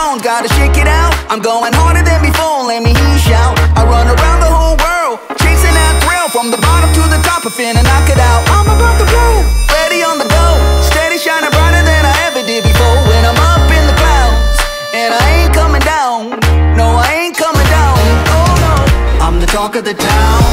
bounds, gotta shake it out. I'm going harder than before, let me hear you shout. I run around the whole world, chasing that thrill. From the bottom to the top, I finna knock it out. I'm about to blow, ready on the go, steady shining brighter than I ever did before. When I'm up in the clouds, and I ain't coming down. No, I ain't coming down. Oh no, I'm the talk of the town.